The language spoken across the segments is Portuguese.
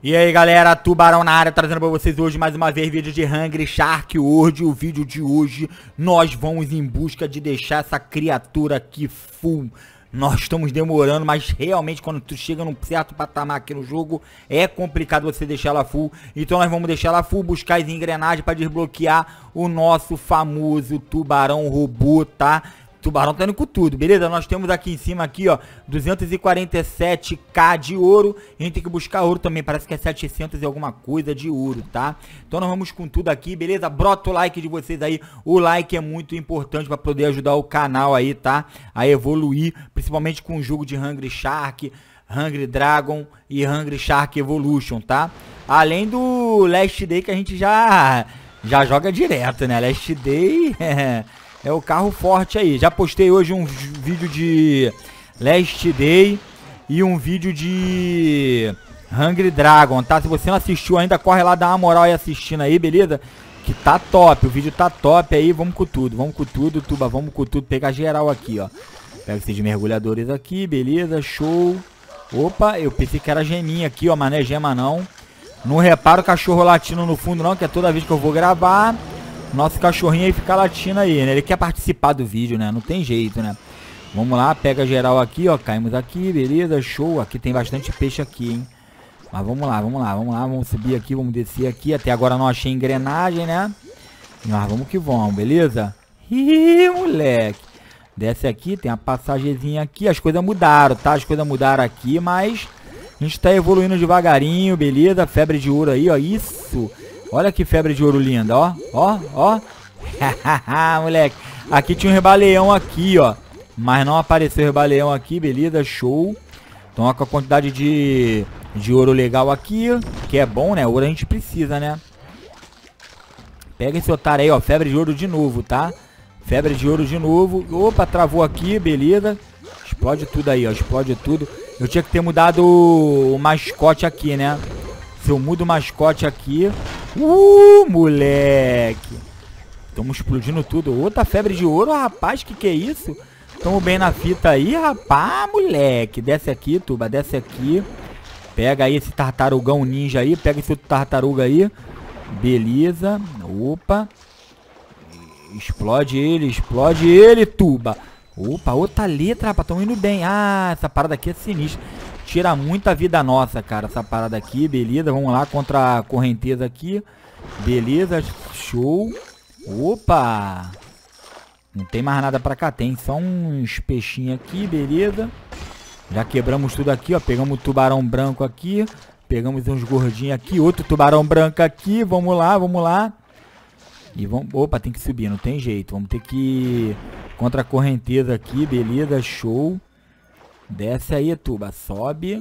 E aí galera, Tubarão na área, trazendo pra vocês hoje mais uma vez vídeo de Hungry Shark World. O vídeo de hoje nós vamos em busca de deixar essa criatura aqui full. Nós estamos demorando, mas realmente quando tu chega num certo patamar aqui no jogo é complicado você deixar ela full. Então nós vamos deixar ela full, buscar as engrenagens para desbloquear o nosso famoso tubarão robô, tá? Tubarão tá indo com tudo, beleza? Nós temos aqui em cima, aqui, ó, 247k de ouro. A gente tem que buscar ouro também, parece que é 700 e alguma coisa de ouro, tá? Então nós vamos com tudo aqui, beleza? Brota o like de vocês aí. O like é muito importante pra poder ajudar o canal aí, tá? A evoluir, principalmente com o jogo de Hungry Shark, Hungry Dragon e Hungry Shark Evolution, tá? Além do Last Day que a gente já joga direto, né? Last Day é o carro forte aí. Já postei hoje um vídeo de Last Day e um vídeo de Hungry Dragon, tá? Se você não assistiu ainda, corre lá, dá uma moral aí assistindo aí, beleza? Que tá top, o vídeo tá top aí. Vamos com tudo, Tuba, vamos com tudo. Pegar geral aqui, ó. Pega esses mergulhadores aqui, beleza, show. Opa, eu pensei que era geminha aqui, ó, mas não é gema não. Não repara o cachorro latindo no fundo não, que é toda vez que eu vou gravar nosso cachorrinho aí fica latindo aí, né? Ele quer participar do vídeo, né? Não tem jeito, né? Vamos lá, pega geral aqui, ó. Caímos aqui, beleza, show. Aqui tem bastante peixe aqui, hein? Mas vamos lá. Vamos subir aqui, vamos descer aqui. Até agora não achei engrenagem, né? Mas vamos que vamos, beleza? Ih, moleque. Desce aqui, tem a passagemzinha aqui. As coisas mudaram, tá? As coisas mudaram aqui, mas a gente tá evoluindo devagarinho, beleza? Febre de ouro aí, ó. Isso. Olha que febre de ouro linda, ó. Ó. Moleque. Aqui tinha um rebaleão aqui, ó. Mas não apareceu o rebaleão aqui, beleza, show. Então, ó, com a quantidade de ouro legal aqui, que é bom, né? Ouro a gente precisa, né? Pega esse otário aí, ó. Febre de ouro de novo, tá? Febre de ouro de novo. Opa, travou aqui, beleza. Explode tudo aí, ó. Explode tudo. Eu tinha que ter mudado o mascote aqui, né? Se eu mudo o mascote aqui... moleque. Estamos explodindo tudo. Outra febre de ouro, rapaz. Que é isso? Tamo bem na fita aí, rapaz, moleque. Desce aqui, Tuba. Desce aqui. Pega aí esse tartarugão ninja aí. Pega esse outro tartaruga aí. Beleza. Opa. Explode ele, Tuba. Opa, outra letra, rapaz. Tamo indo bem. Ah, essa parada aqui é sinistra. Tira muita vida nossa, cara, essa parada aqui, beleza. Vamos lá, contra a correnteza aqui. Beleza, show. Opa. Não tem mais nada pra cá, tem só uns peixinhos aqui, beleza. Já quebramos tudo aqui, ó. Pegamos o tubarão branco aqui. Pegamos uns gordinhos aqui. Outro tubarão branco aqui, vamos lá. E vamos... Opa, tem que subir, não tem jeito. Vamos ter que ir contra a correnteza aqui, beleza, show. Desce aí, Tuba, sobe.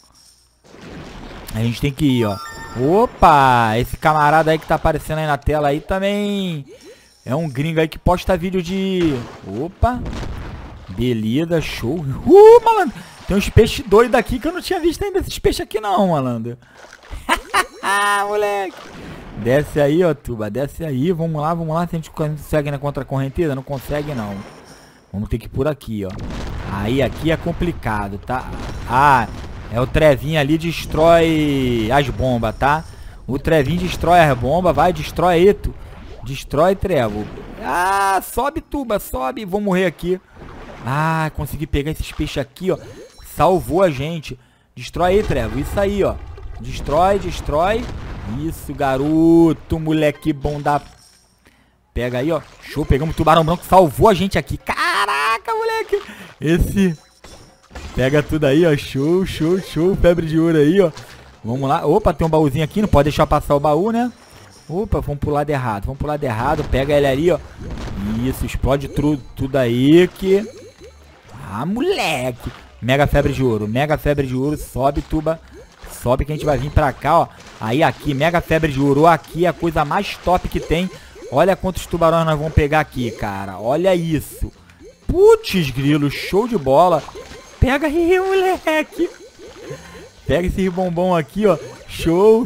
A gente tem que ir, ó. Opa, esse camarada aí que tá aparecendo aí na tela aí também é um gringo aí que posta vídeo de... Opa. Beleza, show. Malandro. Tem uns peixes doidos aqui que eu não tinha visto ainda esses peixes aqui não, malandro. Moleque. Desce aí, ó, Tuba, desce aí. Vamos lá. Se a gente consegue na contra a correnteza, não consegue não. Vamos ter que ir por aqui, ó. Aí aqui é complicado, tá? Ah, é o trevinho ali, destrói as bombas, tá? O trevinho destrói as bombas, vai, destrói aí, tu. Destrói, trevo. Ah, sobe, Tuba, sobe. Vou morrer aqui. Ah, consegui pegar esses peixes aqui, ó. Salvou a gente. Destrói aí, trevo. Isso aí, ó. Destrói. Isso, garoto, moleque bom da... Pega aí, ó. Show, pegamos o tubarão branco, salvou a gente aqui. Caraca, moleque. Esse... Pega tudo aí, ó. Show. Febre de ouro aí, ó. Vamos lá. Opa, tem um baúzinho aqui. Não pode deixar passar o baú, né? Opa, vamos pro lado errado. Pega ele ali, ó. Isso, explode tudo aí que... Ah, moleque. Mega febre de ouro. Sobe, Tuba. Sobe que a gente vai vir pra cá, ó. Aí aqui, mega febre de ouro. Aqui é a coisa mais top que tem. Olha quantos tubarões nós vamos pegar aqui, cara. Olha isso. Putz, grilo, show de bola. Pega aí, moleque. Pega esse bombom aqui, ó. Show.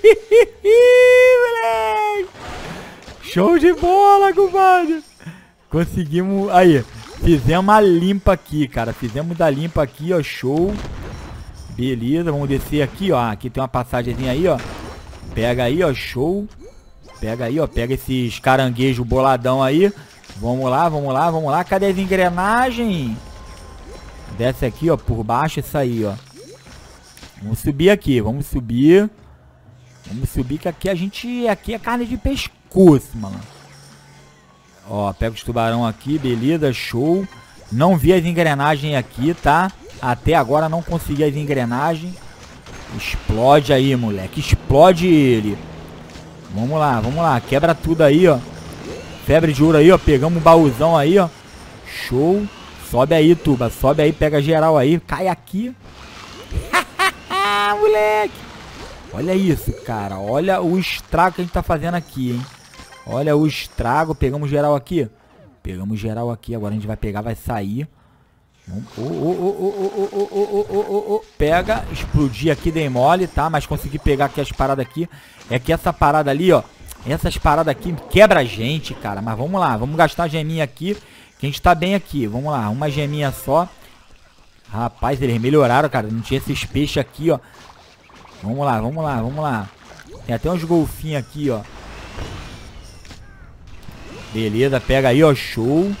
Moleque. Show de bola, compadre. Conseguimos. Aí, fizemos uma limpa aqui, cara. Fizemos a limpa aqui, ó. Show. Beleza, vamos descer aqui, ó. Aqui tem uma passagemzinha aí, ó. Pega aí, ó, show. Pega aí, ó, pega esses caranguejos boladão aí. Vamos lá, vamos lá, vamos lá. Cadê as engrenagens? Desce aqui, ó, por baixo, isso aí, ó. Vamos subir aqui, vamos subir. Vamos subir que aqui a gente... Aqui é carne de pescoço, mano. Ó, pega os tubarão aqui, beleza, show. Não vi as engrenagens aqui, tá? Até agora não consegui as engrenagens. Explode aí, moleque. Explode ele. Vamos lá. Quebra tudo aí, ó. Febre de ouro aí, ó. Pegamos um baúzão aí, ó. Show. Sobe aí, tuba. Sobe aí, pega geral aí. Cai aqui. Moleque. Olha isso, cara. Olha o estrago que a gente tá fazendo aqui, hein. Olha o estrago. Pegamos geral aqui. Pegamos geral aqui. Agora a gente vai pegar, vai sair. Pega. Explodir aqui, dei mole, tá? Mas consegui pegar aqui as paradas aqui. É que essa parada ali, ó. Essas paradas aqui quebra a gente, cara. Mas vamos lá. Vamos gastar a geminha aqui. Que a gente tá bem aqui. Vamos lá. Uma geminha só. Rapaz, eles melhoraram, cara. Não tinha esses peixes aqui, ó. Vamos lá, vamos lá, vamos lá. Tem até uns golfinhos aqui, ó. Beleza, pega aí, ó. Show.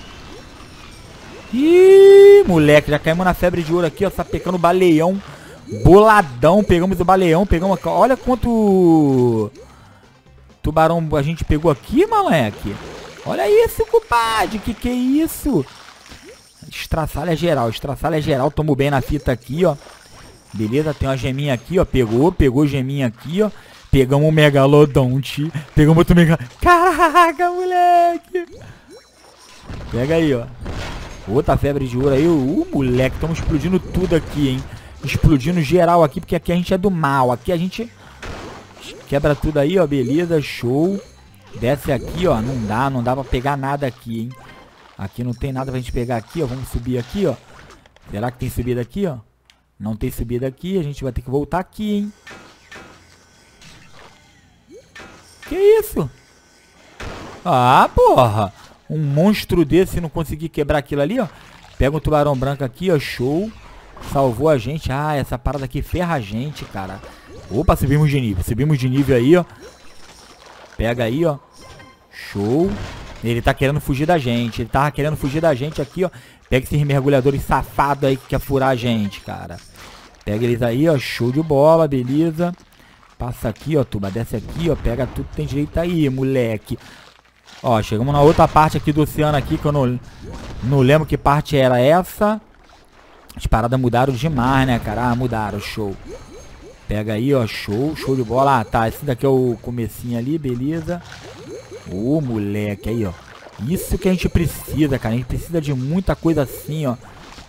Ih, moleque, já caímos na febre de ouro aqui, ó. Sapecando o baleão. Boladão. Pegamos o baleão, pegamos... Olha quanto... tubarão a gente pegou aqui, moleque. Olha isso, compadre. Que é isso? Estraçalha geral, estraçalha geral. Tamo bem na fita aqui, ó. Beleza, tem uma geminha aqui, ó. Pegou geminha aqui, ó. Pegamos um megalodonte. Pegamos outro megalodonte. Caraca, moleque. Pega aí, ó. Outra febre de ouro aí. Moleque, estamos explodindo tudo aqui, hein. Explodindo geral aqui, porque aqui a gente é do mal. Aqui a gente quebra tudo aí, ó. Beleza, show. Desce aqui, ó. Não dá pra pegar nada aqui, hein. Aqui não tem nada pra gente pegar aqui, ó. Vamos subir aqui, ó. Será que tem subida aqui, ó? Não tem subida aqui. A gente vai ter que voltar aqui, hein. Que isso? Ah, porra. Um monstro desse não conseguir quebrar aquilo ali, ó. Pega um tubarão branco aqui, ó. Show. Salvou a gente. Ah, essa parada aqui ferra a gente, cara. Opa, subimos de nível. Subimos de nível aí, ó. Pega aí, ó. Show. Ele tá querendo fugir da gente. Ele tava querendo fugir da gente aqui, ó. Pega esses mergulhadores safados aí que quer furar a gente, cara. Pega eles aí, ó. Show de bola, beleza. Passa aqui, ó, tuba. Desce aqui, ó. Pega tudo que tem direito aí, moleque. Ó, chegamos na outra parte aqui do oceano aqui, que eu não lembro que parte era essa. As paradas mudaram demais, né, cara? Ah, mudaram, show. Pega aí, ó, show. Show de bola. Ah, tá. Esse daqui é o comecinho ali, beleza. Ô, moleque, aí, ó. Isso que a gente precisa, cara. A gente precisa de muita coisa assim, ó.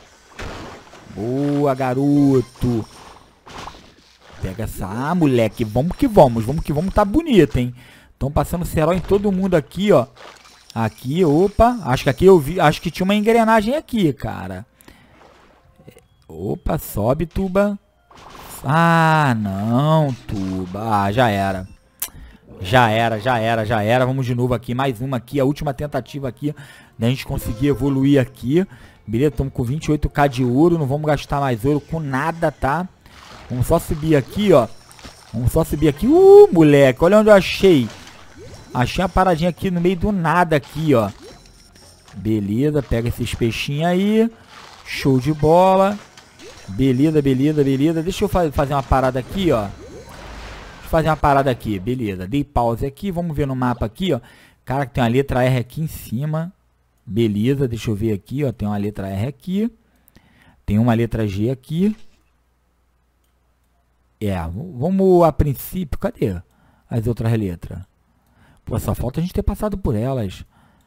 Boa, garoto. Pega essa... Ah, moleque, vamos que vamos. Vamos que vamos, tá bonito, hein. Estão passando cerol em todo mundo aqui, ó. Aqui, opa. Acho que aqui eu vi... Acho que tinha uma engrenagem aqui, cara. Opa, sobe, tuba. Ah, não, tuba. Ah, já era. Já era. Vamos de novo aqui. Mais uma aqui. A última tentativa aqui da gente conseguir evoluir aqui. Beleza? Estamos com 28k de ouro. Não vamos gastar mais ouro com nada, tá? Vamos só subir aqui, ó. Vamos só subir aqui. Moleque. Olha onde eu achei. Achei uma paradinha aqui no meio do nada aqui, ó. Beleza. Pega esses peixinhos aí. Show de bola. Beleza. Deixa eu fazer uma parada aqui, ó. Fazer uma parada aqui, beleza. Dei pause aqui, vamos ver no mapa aqui, ó. Cara, que tem uma letra R aqui em cima. Beleza, deixa eu ver aqui, ó. Tem uma letra R aqui. Tem uma letra G aqui. Vamos a princípio... Cadê as outras letras? Pô, só falta a gente ter passado por elas.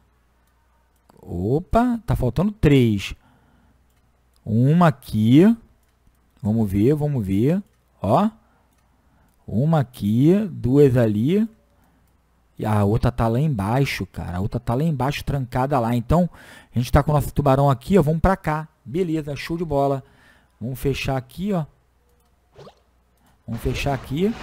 Opa, tá faltando 3. Uma aqui. Vamos ver. Ó. Uma aqui, 2 ali. E a outra tá lá embaixo, cara. A outra tá lá embaixo, trancada lá. Então, a gente tá com o nosso tubarão aqui, ó. Vamos pra cá. Beleza, show de bola. Vamos fechar aqui, ó. Vamos fechar aqui.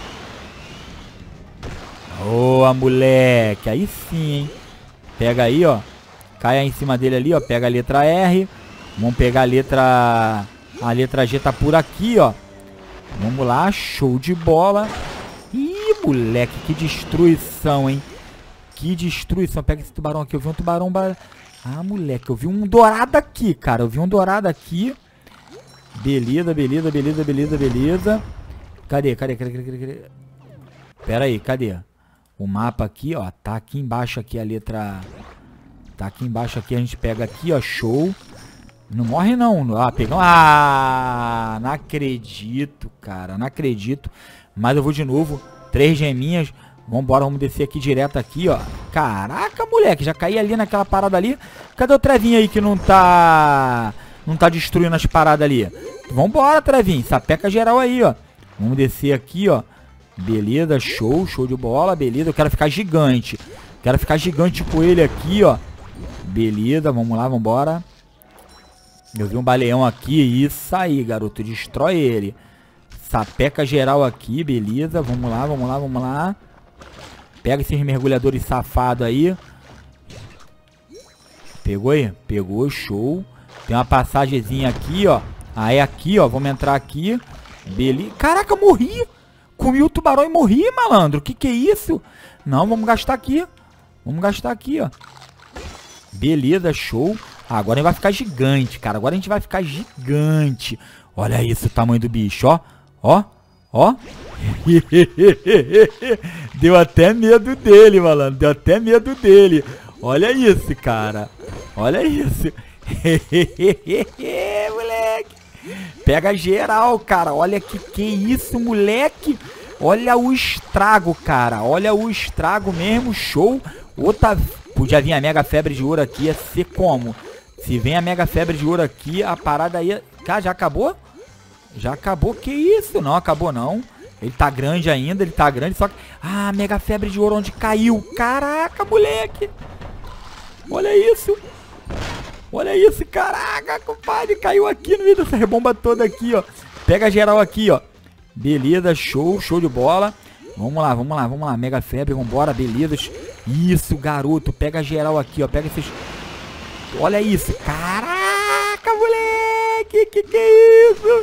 Boa, moleque. Aí sim, hein. Pega aí, ó. Cai aí em cima dele ali, ó. Pega a letra R. Vamos pegar a letra... A letra G tá por aqui, ó. Vamos lá, show de bola. Ih, moleque, que destruição, hein? Que destruição. Pega esse tubarão aqui. Eu vi um tubarão... Ah, moleque, eu vi um dourado aqui, cara. Eu vi um dourado aqui. Beleza, beleza, beleza, beleza, beleza. Cadê? Pera aí, cadê? O mapa aqui, ó. Tá aqui embaixo aqui a letra... Tá aqui embaixo aqui, a gente pega aqui, ó. Show. Não morre não. Ah, pegamos. Ah, não acredito, cara. Não acredito. Mas eu vou de novo. 3 geminhas. Vambora, vamos descer aqui direto aqui, ó. Caraca, moleque. Já caí ali naquela parada ali. Cadê o Trevinho aí que não tá destruindo as paradas ali? Vambora, Trevinho. Sapeca geral aí, ó. Vamos descer aqui, ó. Beleza, show. Show de bola, beleza. Eu quero ficar gigante. Quero ficar gigante com ele aqui, ó. Beleza, vamos lá, vambora. Eu vi um baleão aqui. Isso aí, garoto. Destrói ele. Sapeca geral aqui, beleza. Vamos lá, vamos lá, vamos lá. Pega esses mergulhadores safados aí. Pegou aí? Pegou, show. Tem uma passagemzinha aqui, ó. Ah, é aqui, ó. Vamos entrar aqui. Beleza. Caraca, morri. Comi o tubarão e morri, malandro. Que é isso? Não, vamos gastar aqui. Vamos gastar aqui, ó. Beleza, show. Agora a gente vai ficar gigante, cara. Agora a gente vai ficar gigante. Olha isso, o tamanho do bicho, ó. Ó, ó. Deu até medo dele, malandro. Deu até medo dele. Olha isso, cara. Olha isso. Moleque. Pega geral, cara. Olha que isso, moleque. Olha o estrago, cara. Olha o estrago mesmo. Show. Outra... Podia vir a mega febre de ouro aqui. Ia ser como? Se vem a mega febre de ouro aqui, a parada aí... Cara, já acabou? Já acabou? Que isso? Não, acabou não. Ele tá grande ainda, ele tá grande, só que... Ah, mega febre de ouro onde caiu. Caraca, moleque. Olha isso. Olha isso, caraca, compadre. Caiu aqui no meio dessa rebomba toda aqui, ó. Pega geral aqui, ó. Beleza, show, show de bola. Vamos lá, vamos lá, vamos lá. Mega febre, vambora, beleza. Isso, garoto. Pega geral aqui, ó. Pega esses... Olha isso. Caraca, moleque. Que é isso?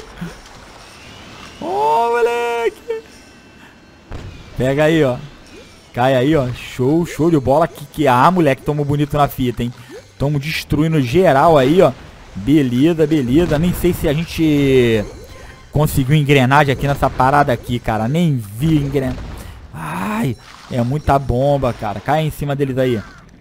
Oh, moleque. Pega aí, ó. Cai aí, ó. Show, show de bola. Ah, moleque, tamo bonito na fita, hein. Tamo destruindo geral aí, ó. Beleza, beleza. Nem sei se a gente conseguiu engrenagem aqui nessa parada aqui, cara. Nem vi engrenagem. Ai, é muita bomba, cara. Cai em cima deles aí.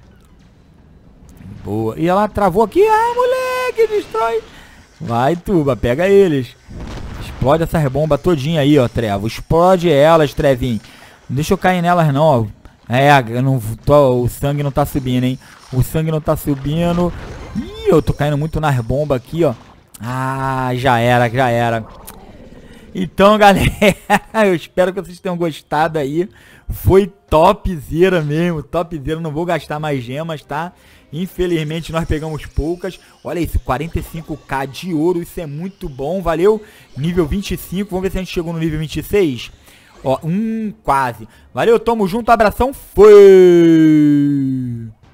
Boa. E ela travou aqui. Ah, moleque, destrói. Vai, Tuba, pega eles. Explode essa rebomba todinha aí, ó, Trevo. Explode elas, Trevinho. Não deixa eu cair nelas, não, ó. É, o sangue não tá subindo, hein. O sangue não tá subindo. Ih, eu tô caindo muito nas bombas aqui, ó. Ah, já era, já era. Então, galera, eu espero que vocês tenham gostado aí. Foi topzera mesmo, topzera. Não vou gastar mais gemas, tá? Infelizmente nós pegamos poucas. Olha isso, 45k de ouro, isso é muito bom, valeu? Nível 25, vamos ver se a gente chegou no nível 26. Ó, quase. Valeu, tamo junto, abração, foi!